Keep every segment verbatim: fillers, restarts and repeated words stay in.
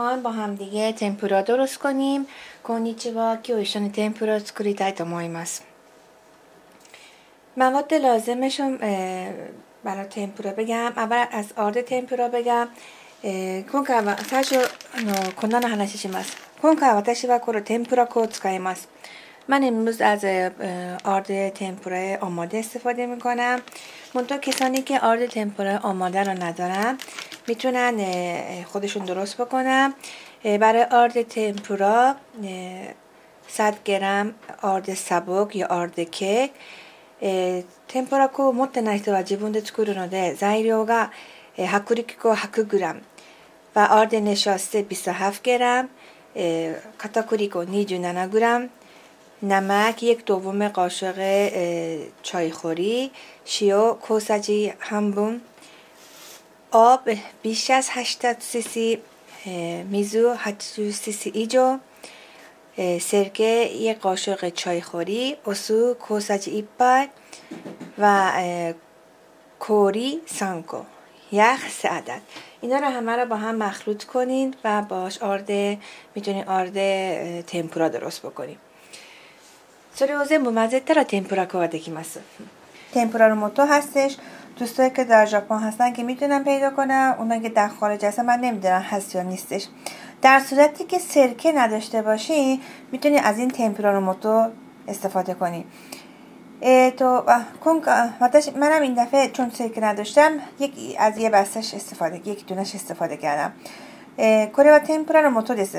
میخوان با هم دیگه تمپورا درست کنیم. کنیچیوا،今日一緒に天ぷらを作りたいと思います。مواد لازمش رو برای تمپورا بگم. اول از آرد تمپورا بگم. 今回は最初あの粉の話します。今回私はこれ天ぷら粉を使います。من امروز از آرد تمپورا آماده استفاده میکنم. منتها کسانی که آرد تمپورا آماده رو ندارن میتونن خودشون درست بکنن. برای آرد تمپورا صد گرم آرد سبک یا آرد کیک。天ぷら粉を持ってない人は自分で作るので、材料が薄力粉 ひゃくグラム و آرد نشاسته ビストهفت گرم،片栗粉 にじゅうななグラム، نمک یک دوم قاشق چایخوری، شیو کوساجی هنبون، آب بیش از هشتاد سی سی، میزو هشتاد سی سی ایجو، سرکه یک قاشق چایخوری، اسو کوساجی یک پای و کوری سانکو یخ سه عدد. اینا رو همه رو با هم مخلوط کنین و باش آرد میتونین آرد تمپورا درست بکنین. それを全部混ぜたら天ぷら粉ができます。تمپورا رو موتو هستش. دوستایی که در ژاپن هستن که میتونن پیدا کنن، اونایی که در خارج هستن من نمیدونم هست یا نیستش. در صورتی که سرکه نداشته باشی میتونی از این تمپورا رو موتو استفاده کنی. تو منم این دفعه چون سرکه نداشتم یک از یه بستش استفاده یک دونش استفاده کردم. これは天ぷらの素です。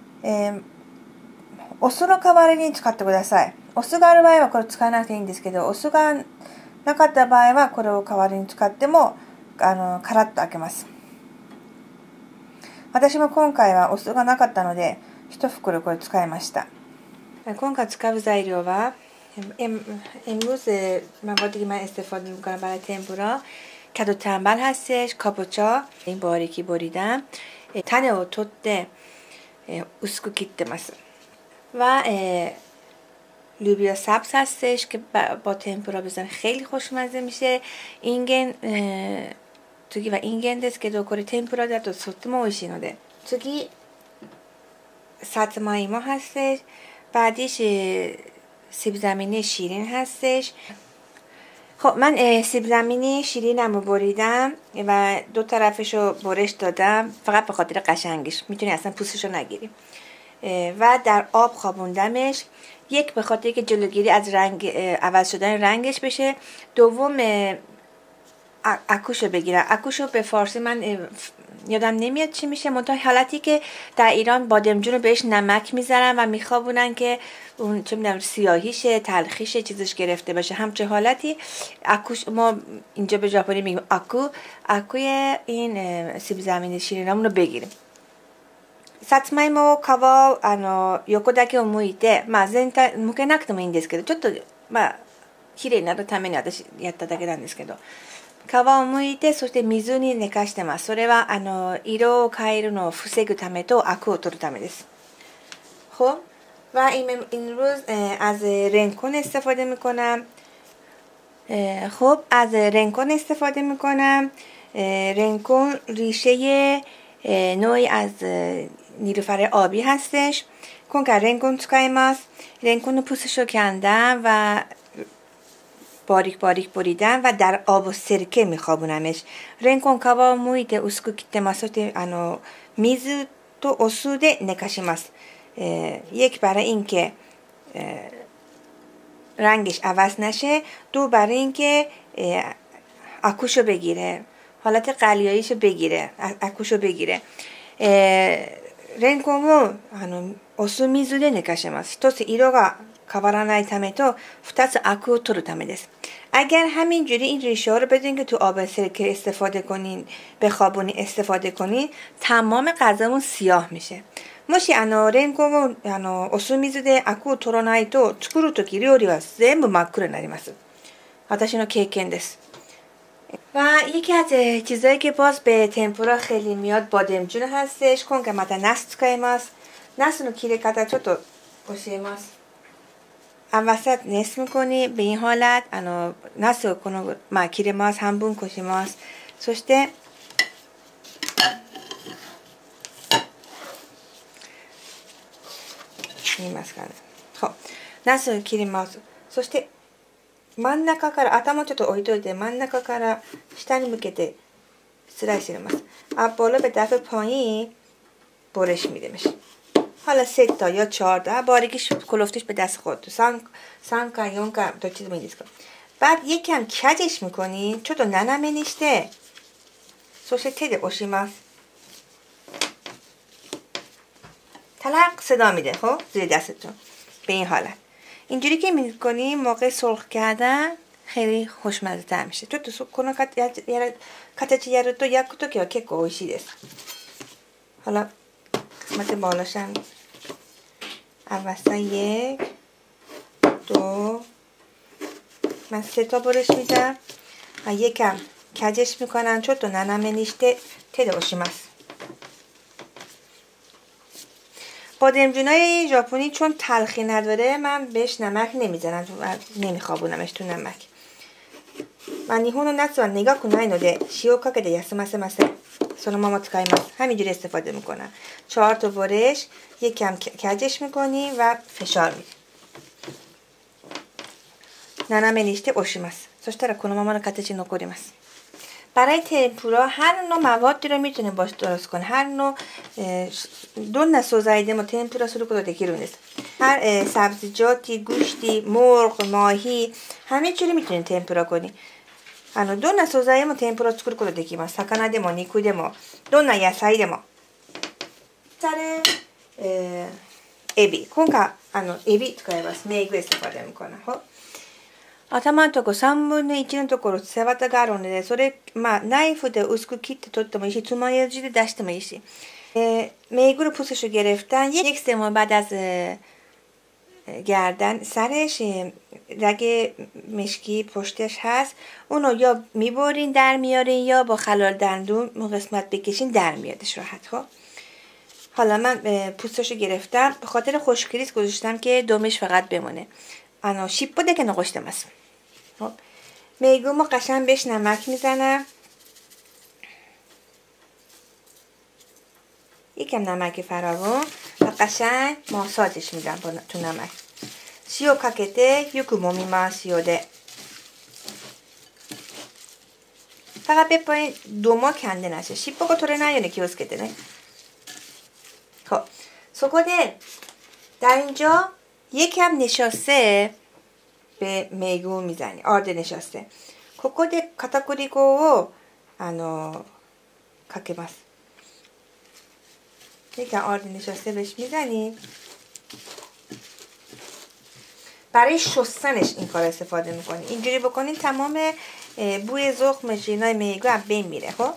お酢の代わりに使ってください。お酢がある場合はこれ使わなくていいんですけど、お酢がなかった場合はこれを代わりに使ってもあのカラッと開けます。私も今回はお酢がなかったので一袋これ使いました。今回使う材料はامروز موادی که من استفاده میکنم برای تمپورا کدو تنبل هستش، کاپوچا این باریکی بریدم، تنهを取って薄く切ってます。و لوبیا سبز هستش که با تمپورا بزنه خیلی خوشمزه میشه. اینگن 次はインゲンですけど、これ天ぷらだととっても美味しいので。次さつまいも هستش. بعدیش سیب زمینی شیرین هستش. خب من سیب زمینی شیرینم رو بریدم و دو طرفشو برش دادم فقط به خاطر قشنگش، میتونی اصلا پوستشو نگیری. و در آب خوابوندمش، یک به خاطر که جلوگیری از رنگ عوض شدن رنگش بشه، دوم اکوشو بگیرم. اکوشو به فارسی من یادم نمیاد چی میشه، منتها حالتی که در ایران بادمجون رو بهش نمک میذارن و میخوابونن که اون چه میدونم سیاهیشه تلخیشه چیزش گرفته باشه، همچه حالتی اکوش ما اینجا به ژاپنی میگیم اکو. اکوی این سیب زمینی شیرینمون رو بگیریم. さつまいもを皮をあの横だけを剥いて、まあ全体剥けなくてもいいんですけど、ちょっとまあ綺麗になるために私やっただけなんですけど、皮を剥いてそして水に寝かしてます。それはあの色を変えるのを防ぐためとアクを取るためです。خب و این روز از رنکون استفاده میکنم. خب از رنکون استفاده میکنم. رنکون ریشه نوعی از نیلوفر آبی هستش. 今回レンコン使います。レンコンのپوستش رو کندم و باریک باریک بریدم و در آب و سرکه میخوابونمش. レンコン皮を剥いて薄く切ってます。そしてあの水とお酢で寝かします。یک برای اینکه رنگش عوض نشه، دو برای اینکه اکوشو بگیره، حالت قلیاییشو بگیره، اکوشو بگیره. レンコンをあのお酢水で寝かします。一つ色が変わらないためと二つアクを取るためです。اگر همینجوری این ریشه ها رو بدین که تو آب سرکه استفاده کنین، بخوابونی استفاده کنین، تمام غذامون سیاه میشه. もしあのレンコンをあのお酢水でアクを取らないと作るとき料理は全部真っ黒になります。私の経験です。و یکی از چیزایی که باز به تمپورا خیلی میاد بادمجون هستش.今回またナス使います。ナスの切り方ちょっと教えます。وسط نصف میکنی به این حالتあのナスをこのまあ切れます。半分こします。そして見えますかね。そう。ナスを切ります。そして真ん中から頭ちょっと置いといて真ん中から下に向けてスライス入れます. از بالا به طرف پایین برش میده میشه. حالا سه تا یا چهار تا باریکیش کلفتش به دست خودتون. سان سان کا یون کا دو چیز میدیس کن. بعد یکم کجش میکنی. چون تو ننمه نیسته. そして手で押します. تلق صدا میده. خب زیر دستتون به این حالت. اینجوری که میکنی موقع سرخ کردن خیلی خوشمزه تر میشه.ちょっとこの形やると焼くときは結構美味しいです. حالا قسمت بالاشم اول یک دو من سه تا برش میدم و یکم کجش میکنم. ちょっと斜めにして手で押します. بادمجونای ژاپنی چون تلخی نداره من بهش نمک نمیزنم. نمیخوابونمش تو نمک. まあ日本の夏は苦くないので塩かけて休ませません. そのまま使います. همینجوری استفاده میکنم. چهار تا برش یکم کجش میکنی و فشار میدی. 斜めにして押します. そしたらこのままの形に残ります. برای تمپورا هر نوع موادی رو میتونیم باش درست کنیم. هر نوعどんな素材でも天ぷらすることできるんです. هر سبزیجاتی، گوشتی، مرغ، ماهی همه چی رو میتونیم تمپورا کنیم. あのどんな素材でも天ぷらを作ることできます。魚でも肉でもどんな野菜でも。され、えー、エビ。今回あのエビ使います。メイグエスとかでもこな。頭のとこさんぶんのいちのところ背わたがあるので、それまあナイフで薄く切って取ってもいいし、爪楊枝で出してもいいし. میگو پوستشو گرفتن. یک سوم بعد از گردن سرش رگ مشکی پشتش هست. اونو یا میبرین در میارین یا با خلال دندون قسمت بکشین در میادش راحت. خب حالا من پوستشو گرفتم. به خاطر خشکریز گذاشتم که دومش فقط بمونه. آنو شیپو ده که نگوشته ماست. خب میگو ما قشنگ بهش نمک میزنم. یکم نمک فراوان و قشنگ ماساژش میدم تو نمک. 塩かけてよく揉みます。塩で فقط بپایین دوما کنده نشه. شیپوが取れないように気をつけてね. خبそこでدر اینجا یکم نشاسته به میگو میزنی. آرد نشاسته. ここで片栗粉をあのかけます. یکم آرد نشاسته بهش میزنی. برای شستنش این کار استفاده میکنی. اینجوری بکنین تمام بوی زخمش اینای میگو از بین میره. خب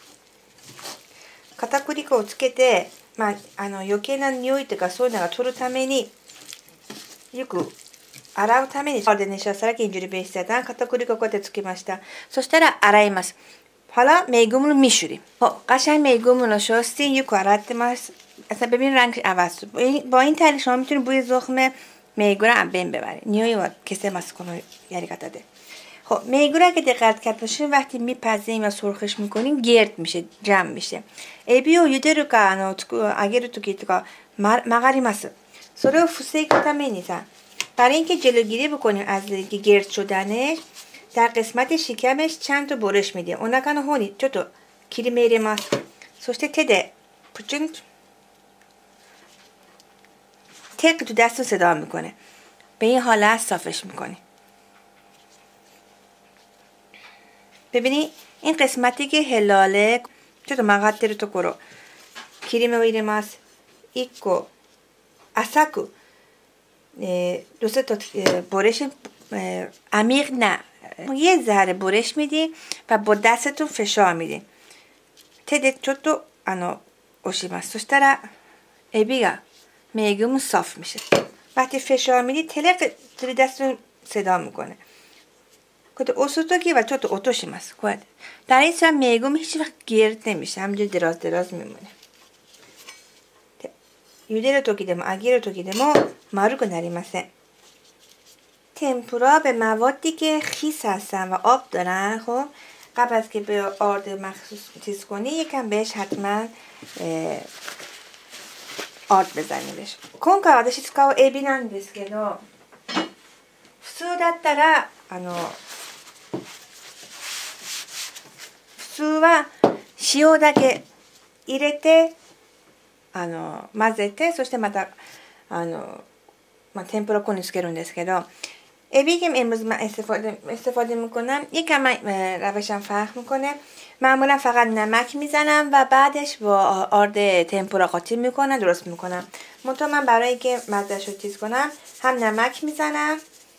片栗粉をつけて、まあ、あの余計な匂いとかそういうのが取るためによく洗うためにآرد نشاسته را که اینجوری بهش زدن片栗粉こうやってつけました. そしたら洗います. حالا میگومون رو میشوریم. خب قشنگ میگومون رو شستین. یکو洗ってます. اصلا ببین رنگش عوض شد. با این طریق شما میتونید بوی زخم میگو رو از بین ببرید. نیوی و کسه ماست کنه یاری کتاده. خب میگو رو که دقت کرد باشین وقتی میپزیم و سرخش میکنین گرد میشه، جمع میشه. ایبی و یودرو که آنو اگر تو کی تو که مغاری ماست. سر و فسیق تامین نیستن. برای اینکه جلوگیری بکنیم از گرد شدنش در قسمت شکمش چند تا برش میدیم. اونا کنه هونی چطور تو کلی میره ماست. سوسته تده پچند تق تو دستو صدا میکنه. به این حالت صافش میکنی. ببینی این قسمتی که هلاله چطور مغات رو تو کرو کریمه و ایره ماست. ایکو اساکو دوسته تا برش عمیق نه. یه ذره برش میدی و با دستتون فشار میدی. تده چطور آنو اوشیماست. そしたらエビが میگومون صاف میشه. وقتی فشار میدی تلق زیر دستتون صدا میکنه. کده اوسوتوکی و چطور اوتوشیماست. در این صورت میگوم هیچ وقت گرد نمیشه. همینجور دراز دراز میمونه. 茹でる時でも揚げる時でも丸くなりません. تمپورا به موادی که خیس هستن و آب دارن. خب قبل از که به آرد مخصوص چیز کنی یکم بهش حتما آرد بزنیمش.今回私使うエビなんですけど、普通だったらあの普通は塩だけ入れてあの混ぜて、そしてまたあの、ما تمپورا کنیつけるんですけどابی که امروز من استفاده استفاده میکنم یکم روشم فرق میکنه. معمولا فقط نمک میزنم و بعدش با آرد تمپورا قاطی میکنم درست میکنم. منتها من برای که مزه‌اش رو تیز کنم هم نمک میزنم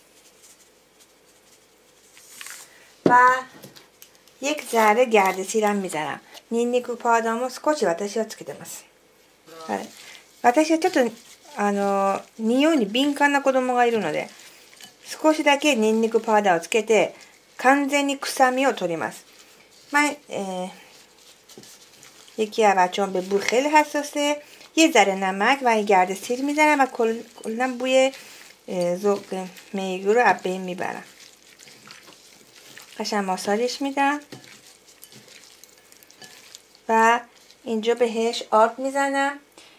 و یک ذره گرده‌سیرم میزنم. ニンニクパウダーも少し私はつけてます。はい。私はちょっとあの匂いに敏感な子供がいるので少しだけニンニクパウダーをつけて完全に臭みを取ります. من یکی از بچه‌ام به بو خیلی حساسه. یه ذره نمک و گرد سیر میزنم و کلا بوی ذوق میگو رو از بین میبرم. قشنگ ماساژش میدم و اینجا بهش آرد میزنم.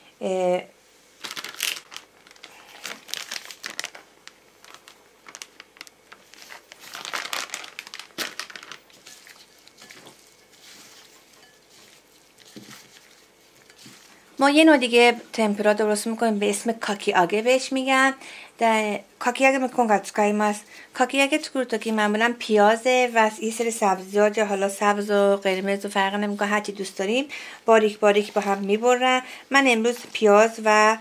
ما یه نوع دیگه تمپورا درست میکنیم به اسم کاکی آگه بهش میگن. کاکی آگه میکن که تسکایی ماست. کاکی آگه تکور تو که معمولا پیازه و یه سری سبزیات، حالا سبز و قرمز و فرق نمیکنه، هرچی دوست داریم باریک باریک با هم میبرن. من امروز پیاز و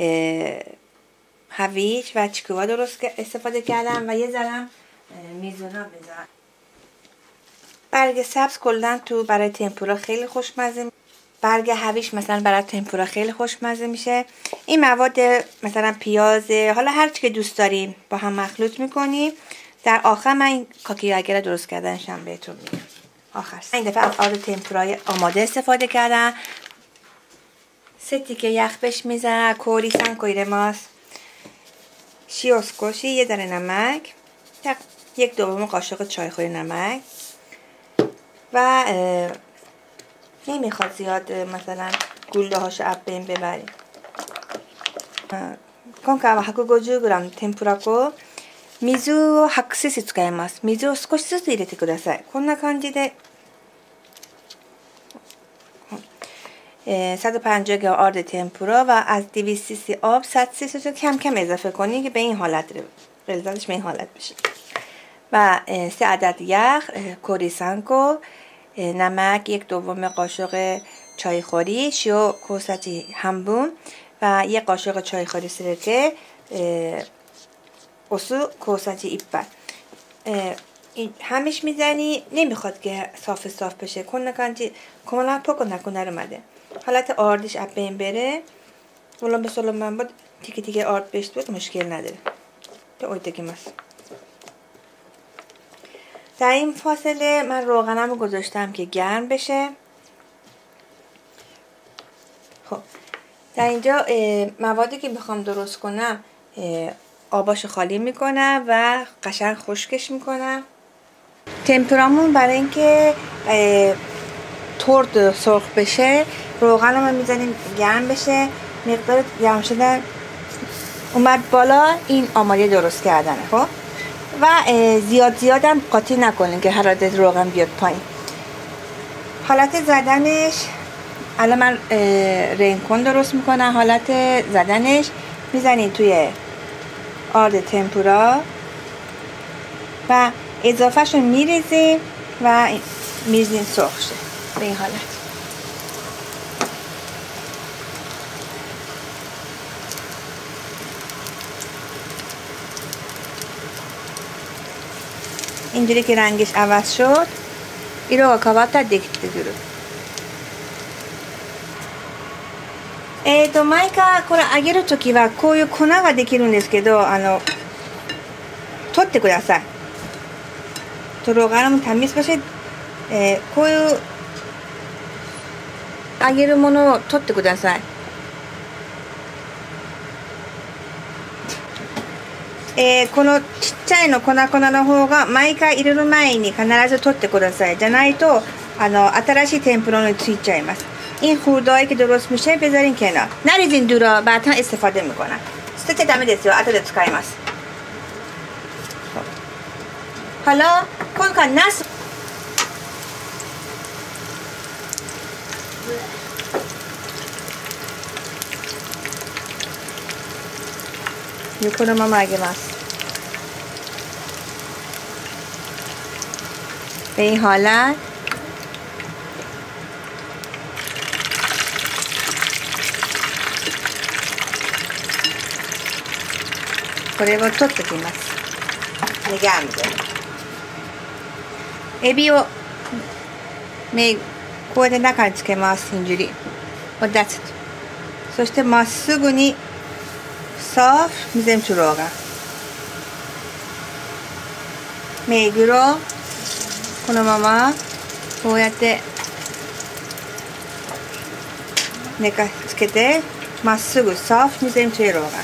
هویج و چیکوا درست استفاده کردم و یه ذرم میزونا بذارم. برگ سبز کلا تو برای تمپورا خیلی خوشمزه. برگ هویج مثلا برای تمپورا خیلی خوشمزه میشه. این مواد مثلا پیاز، حالا هر چی که دوست دارین با هم مخلوط میکنیم. در آخر من این کاکی آگه را درست کردنش هم بهتون میگم. آخر این دفعه از آرد تمپورای آماده استفاده کردم. سه تیکه یخ بهش میزنم. کوری سان کویره ماست. شیو سکوشی، یه ذره نمک، یک دوم قاشق چایخوری نمک و نمیخواد زیاد مثلا گلده هاشو از بین ببریم. 今回はひゃくごじゅうグラム 天ぷら粉、水をはちセンチ使います。水を少しずつ入れてください。こんな感じでصد و پنجاه گرم آرد تمپورا و از دویست سی سی آب صد سی سی رو کم کم اضافه کنید که به این حالت غلظتش به این حالت بشه. و سه عدد یخ، کوریسانکو، نمک یک دوم قاشق چایخوری، شیو کوساچی همبون و یک قاشق چایخوری سرکه، اوسو کوساچی ایپن. همش میزنی. نمیخواد که صاف صاف بشه. کن نکنی کاملا پاک نکنه رو مده. حالت آردش از بین بره. ولن به سلام من بود تیکه تیکه آرد بشت بود مشکل نداره. به اوی تکیماس. در این فاصله من روغنم رو گذاشتم که گرم بشه. خب در اینجا موادی که میخوام درست کنم آباشو خالی میکنم و قشنگ خشکش میکنم. تمپورامون برای اینکه ترد سرخ بشه روغنم رو میزنیم گرم بشه. مقدار گرم شدن اومد بالا، این آماده درست کردنه. خب و زیاد زیادم قاطی نکنین که حرارت روغن بیاد پایین. حالت زدنش الان من رنکون درست میکنم. حالت زدنش میزنین توی آرد تمپورا و اضافهش رو میریزیم و میریزیم سرخ شه به این حالت. اینجوری که رنگش عوض شد این رو کاواتا دیکت دیگرو. えーと毎回これ揚げるときはこういう粉ができるんですけど、あの取ってください。とろがらも試しばし、えー、こういう揚げるものを取ってください。えー、このちっちゃいの粉粉の方が毎回入れる前に必ず取ってください。じゃないとあの新しい天ぷらについちゃいます。 این خوردهایی که درست میشه بذارین کنار، نریزین دورا، بعدا استفاده میکنم.捨てちゃダメですよ、後で使います。حالا今回ナス横のまま揚げます。به این حالتこれを取ってきます。نگه می‌داریم. エビをめこうやって中につけます。اینجوری و دست. そしてまっすぐにصاف می‌ذاریم تو روغن. メグロこのままこうやって寝かつけてまっすぐصاف می‌ذاریم توی روغن.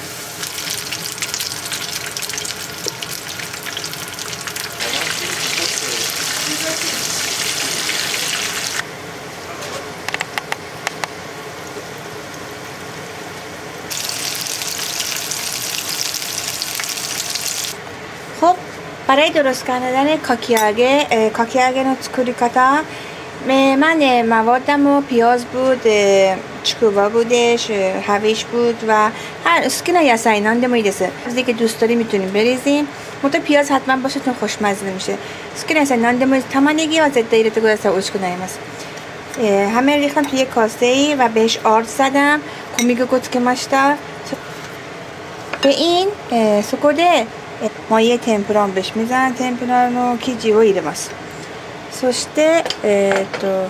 خب برای درست کردن کاکیاگه کاکیاگهの作り方من موادم و پیاز بود، چکوبا بودش، هویج بود و هر اسکی یا ساینان دم ایده‌س. چیزی که دوست داری میتونیم بریزیم. متو پیاز حتما باشه چون خوشمزه میشه. اسکی یا ساینان دم تامانگی و زده ایره تو گذاشته اوشکو نایماس. همه ریختم توی کاسه ای و بهش آرد زدم. کومیگو گوتسکه ماشتا. به این سکوده مایه تمپورا بهش میزنن. تمپورا رو کیجی و ایره ماست. そして、えー、と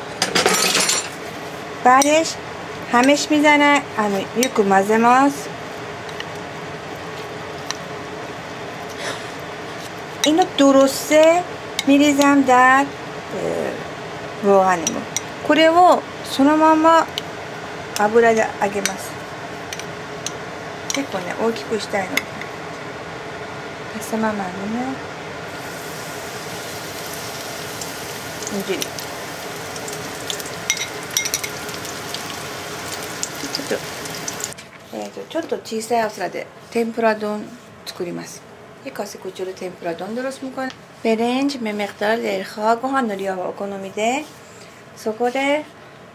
بعدش همش میزنهよく混ぜます اینو درسته میریزم در روغنمون これをそのまま油で揚げます 結構ね大きくしたいの そのままね ちょっと、えーと、ちょっと小さいお皿で天ぷら丼作ります。یک کاسه کوچولو تمپورا دون درست میکنم. برنج به مقدار دلخواه گوهان نوری ها و اکونومیでそこで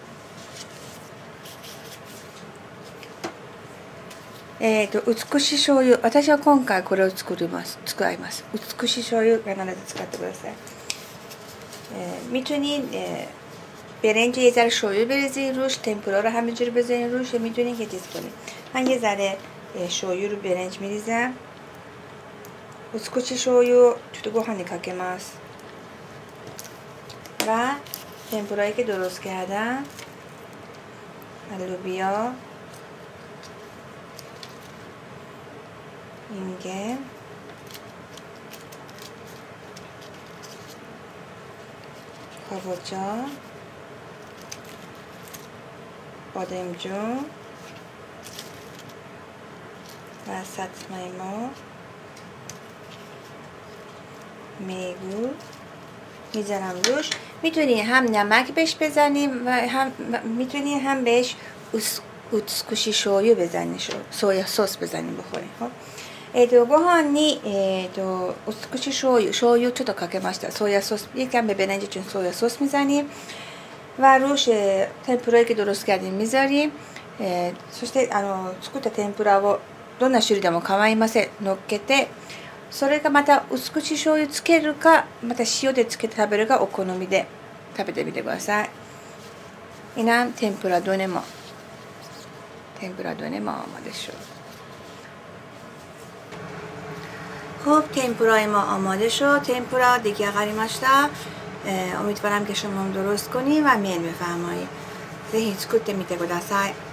えーと美しい醤油、私は今回これを作ります使います。美しい醤油必ず使ってください。میتونین برنج یه ذره شویو بریزین روش، تمپورا رو همینجوری بذارین روش، میتونین که چیز کنین. من یه ذره شویو رو برنج میریزم. اسکوچی شویو چطور گوهانی کاکه ماست و تمپورایی که درست کردم لوبیا اینگه کاوچا بادمجون و ساتمایمو میگو میذارم روش. میتونی هم نمک بهش بزنیم و هم میتونی هم بهش اوتسکوشی شویو بزنیم، سویا سس بزنیم بخوریم. خب えっとご飯にえっと薄口醤油醤油ちょっとかけました。ソーヤソースیکم به برنجتون سویا سس میزنیم و روش تمپورایی که درست کردیم میذاریم. そしてあの作った天ぷらをどんな種類でも構いません乗っけて、それがまた薄口醤油つけるかまた塩でつけて食べるかお好みで食べてみてください。اینم تمپورا دونه ما تمپورا دونه ما آماده شد. خب تمپورای ما آماده شد. تمپورا دیگه آغاری ماشتا. امیدوارم که شما هم درست کنید و میل بفرمایید. ぜひ作ってみてください。